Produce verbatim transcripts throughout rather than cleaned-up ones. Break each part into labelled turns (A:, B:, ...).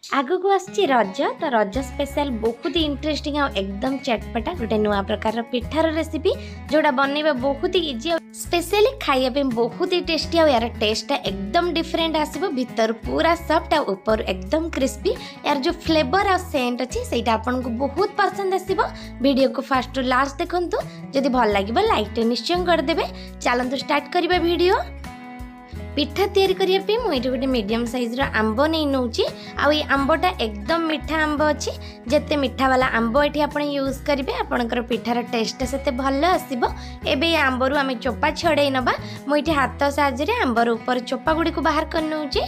A: आगु को आसची रज तो रज स्पेशल बहुत ही इंटरेस्टिंग आ एकदम चटपटा गोटे नुआ प्रकार पिठार रेसिपी जोड़ा बनइबा बहुत ही इजी स्पेशली खाइबा बहुत ही टेस्टी आ यार टेस्ट एकदम डिफरेंट आसीबो भीतर पूरा सॉफ्ट आ ऊपर एकदम क्रिस्पी यार जो फ्लेवर आ सेंट अछि सेटा आपन को बहुत पसंद आसीबो। वीडियो को फर्स्ट टू लास्ट देखंतु जदि भल लागिबो लाइक निश्चय कर देबे। चलंतु स्टार्ट करिबा वीडियो। पिठा तैयारी करिया पे मु एठी गोटे मीडियम साइज रो आंबो नै नउची आ ई आंबोटा एकदम मीठा आंबो अछि जते मीठा वाला आंबो एठी आपण यूज करिवे आपनकर पिठार टेस्ट सेते भल आसीबो। एबे ई आंबोरु आमे चोपा छडै नबा मु एठी हाथ साहाय्य रे आंबर ऊपर चोपा गुडी को बाहर कर नउची।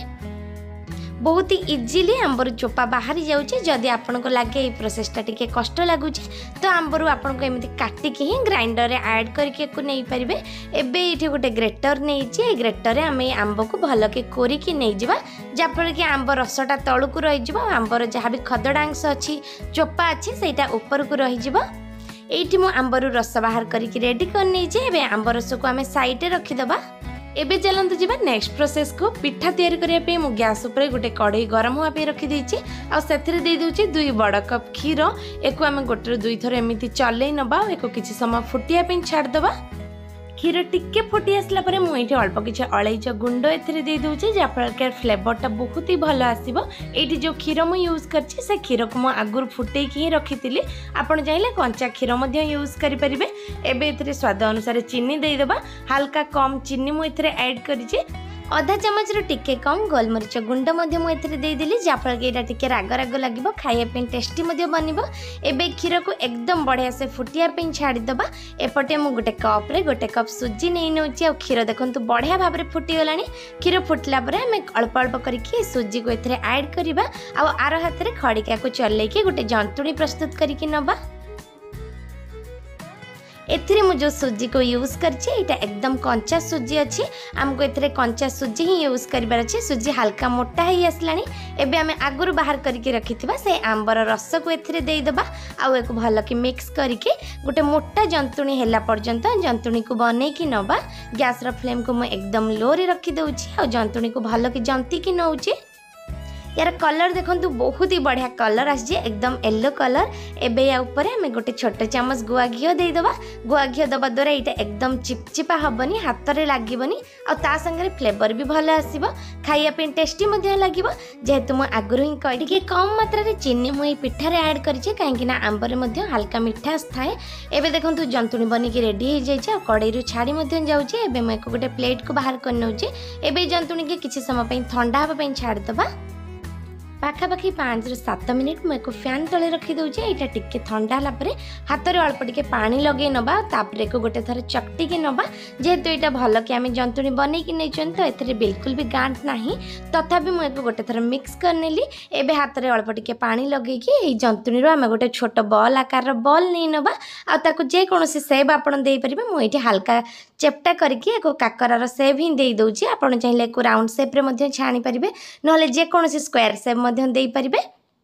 A: बहुत ही इजीली आंबर चोपा बाहरी जाउची। जदि आपन को लागे ए प्रोसेसटा टिके कष्ट लागुची तो आंबरु आपन को एमिति काटी के ही ग्राइंडर रे ऐड करके को नै परिबे। एबे एठी गोटे ग्रेटर नैची ए ग्रेटर रे आमे आंब को भल के कोरी की नै जिबा जाफल कि आंब रसटा तळु को रहि जिबो आंबर जहा भी खदडांश अछि चोपा अछि सेटा ऊपर को रहि जिबो। एठी मु आंबरु रस बाहर करिक रेडी कर नै जे। एबे आंब रस को आमे साइड रे रखि दबा। एबे चलंतु जीवा नेक्स्ट प्रोसेस को। पिठा तैयारी करिया पे मु गैस ऊपर गोटे कढ़ई गरम हुआ पे रखी देछि आ सेथिरे दे दोछि दुई बड़ कप क्षीर। एको आमे गोटे दुई थर एमिति चलै नबा एको किछि समय फुटिया पे छाड़ दबा। क्षीर टिके फुटी आसला परे मु एठी अल्प किछि अलैच गुंड एथिरे दे दोछि जाफल के फ्लेवरटा बहुत ही भलो आसीबो। एठी जो क्षीर मु यूज करछि से क्षीर को मु आगुर फुटै की रखितिली आपण चाहिले कंचा क्षीर मध्ये यूज करि परिबे। एबे एथिरे स्वाद अनुसार चीनी दे देबा। हल्का कम चीनी मु एथिरे ऐड करिछि। आधा चमच रो टिके कम गोलमरीच गुंड मध्ये मु एथिरे दे देली जाफल के एटा टिके राग राग लागिबो खाइया पे टेस्टी मध्ये बनिबो। एबे क्षीर को एकदम बढ़िया से फुटिया पे छाड़ी दबा। एपटे मु गोटे कप रे गोटे कप सुजी नै नउची आ क्षीर देखंतु बढ़िया भाबरे फुटी गलानी। क्षीर फुटला परे हमें अल्प अल्प करके सुजी को एथिरे ऐड करिबा आ आरो हाथ रे खड़िका को चलै के गोटे जंतुणी प्रस्तुत करिके नबा। एथिरे मु जो सुजी को यूज करछि एटा एकदम कंचा सुजी अछि हमको एथिरे कंचा सुजी ही यूज करबार अछि। सुजी हल्का मोटा ही आसलानी। एबे हमें आगुर बाहर करके रखिथिबा से आंबर रस को एथिरे देई दबा आ एको भल कि मिक्स करके गोटे मोटा जंतुणी हेला पर्यंत जंतुणी को बनै कि नबा। गैस रो फ्लेम को मु एकदम लो रे रखि दउछि आ जंतुणी को भल कि जंती कि नउछि। यार कलर देखंतु बहुत ही बढ़िया कलर आसी एकदम येलो कलर। एबे या ऊपर हमें गोटे छोट चमच गुआ घियो दे दबा। गुआ घियो दबा द्वारा एटा एकदम चिपचिपा हबनी हाथ रे लागीबनी आ ता संगे फ्लेवर भी भलो आसीबो खाइया पे टेस्टी मध्ये लागिबो। जेहेतु मु आगुर ही कहि के कम मात्रा रे चीनी मु पिठा रे ऐड करिचे काहेकि ना आंबर मध्ये हल्का मिठास थाए। एबे देखंतु जंतुणी बनी के रेडी हो जाइछ आ कढ़ई रु छाड़ी मध्ये जाउचे। एबे म एको गोटे प्लेट को बाहर कर नउचे। एबे जंतुणी के किछि समय पे ठंडा हबा पे छाड़ दबा। पाखापाखि पाँच रु सात मिनिट मु एको फैन तले रखी दउचे। एटा टिके ठंडा हला परे हाथ रे अल्प टिके पानी लगे नबा तापर एको गोटे थर चकटी के नबा। जेहेतु एटा भल कि आमे जंतुणी बनै कि नै चन तो एथरे बिल्कुल भी गांठ नाही तथापि मु एको गोटे थर मिक्स कर नेली। एबे हाथ रे अल्प टिके पानी लगे कि ए जंतुणी रो आमे गोटे छोट बॉल आकार रो बॉल नै नबा आ ताको जे कोनोसी शेप आपण देई परिबे। मु एठी हल्का चेपटा करके एको काकरा रो शेप ही देई दउची। आपण चाहिले एको राउंड शेप रे मध्ये छाणी परिबे नहले जे कोनोसी स्क्वायर शेप मध्ये देई परिबे।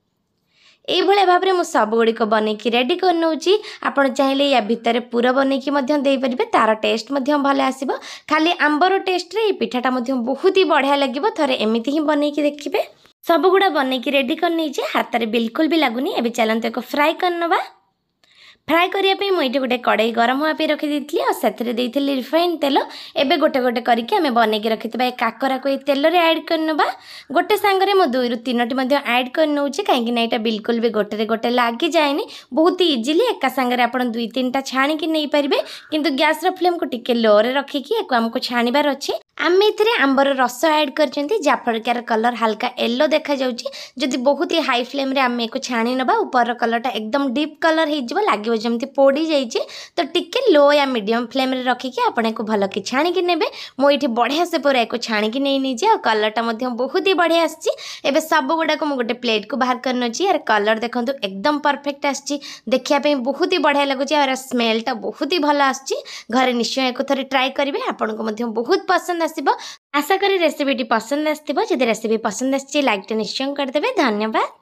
A: एई भले भाबरे मु सब गुडी को बनै कि रेडी कर नउची। आपण चाहिले या भितरे पूरा बनै कि मध्ये देई परिबे तार टेस्ट मध्ये भले आसीबो। खाली आंबर टेस्ट रे ए पिठाटा मध्ये बहुत ही बढ़िया लागिबो। थरे एमिति ही बनै कि देखिबे। सब गुडा बनै कि रेडी कर नै जे हाथ रे बिल्कुल भी लागुनी। एबे चलंत एको फ्राई करनबा। फ्राई करिया पे मुझे गोटे कढ़ई गरम हुआ पे रखी देती और सेथिरे देइथिली रिफाइन तेल। एबे गोटे गोटे करके हमें बनै के रखितबा ए काकरा को ए तेल रे ऐड करनबा। गोटे संगरे मो दुई रु तीनटी मध्ये ऐड कर नउची काहेकि ना एटा बिल्कुल भी गोटे रे गोटे लागी जायनी। बहुत ही इजीली एका संगरे आपण दुई तीनटा छाणी कि नै परिबे किंतु गैस रो फ्लेम को टिके लो रे रखी कि एको हमको छाणीबार अछि। आमे इथरे आंबर रस ऐड करचंती जाफल के कलर हल्का येलो देखा जाउची। जदि बहुत ही हाई फ्लेम रे आमे एको छाणी नबा ऊपर कलरटा एकदम डीप कलर हे जिवो लागिवो जमती पोड़ी जाइए तो टिके लो या मीडियम फ्लेम रे रखिकी आपण को भल कि छाणी कि नेबे। मो एठी बढ़िया से पूरा एको छाणी कि नै नै जे आ कलरटा मध्ये बहुत ही बढ़िया आछि। एबे सब गुडा को मो गोटे प्लेट को बाहर करनो छी। यार कलर देखंतु एकदम परफेक्ट आछि देखिया पे बहुत ही बढ़िया लागुची और स्मेलटा बहुत ही भलो आछि। घरे निश्चय एको थरी ट्राई करिवे आपण को मध्ये बहुत पसंद आसीबो। आशा करी रेसिपीटी पसंद आस्तिबो। जदि रेसिपी पसंद आछि लाइक टे निश्चय कर देबे। धन्यवाद।